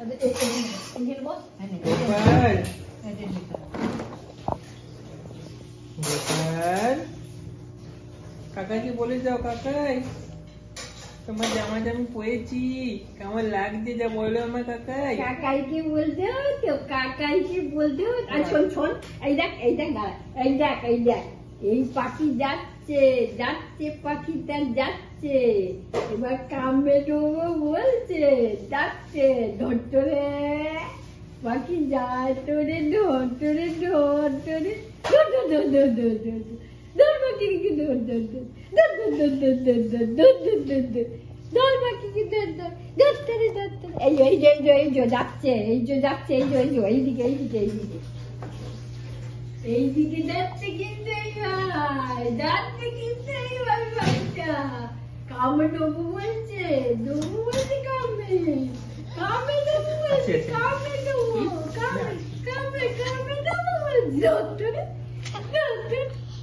গোপাল গোপাল কাকাকে বলে যাও, কাকাই তোমার জামাটা আমি পরেছি, কেমন লাগছে যা বলো আমার কাকাই। কাকাইকে বলতে হতো, কাকাইকে বলতে হতো। আর শোন শোন, এই দেখ দাঁড়া, এই দেখ এই পাখি যাচ্ছে যাচ্ছে, পাখিটা যাচ্ছে, এবার কামড়ে দেবো বলছে, যাচ্ছে, ধরতো রে পাখি, যায় তোরে, ধরতরে ধরতরে, ধর ধর ধর ধর ধর ধর ধর পাখিকে, ধর ধর ধর ধর ধর ধর ধর ধর ধর ধর ধর ধর ধর পাখিকে, ধর ধর ধরতরে ধরতরে। এই যে যাচ্ছে, যাচ্ছে, এইদিকে যাচ্ছে, কিন্তু যাচ্ছে, কিন্তু এই বাচ্চা কামড়ে দেবো বলছে, কামড়ে দেবো বলছে, কামড়ে দেবো বলছে, ধরতরে ধরতরে।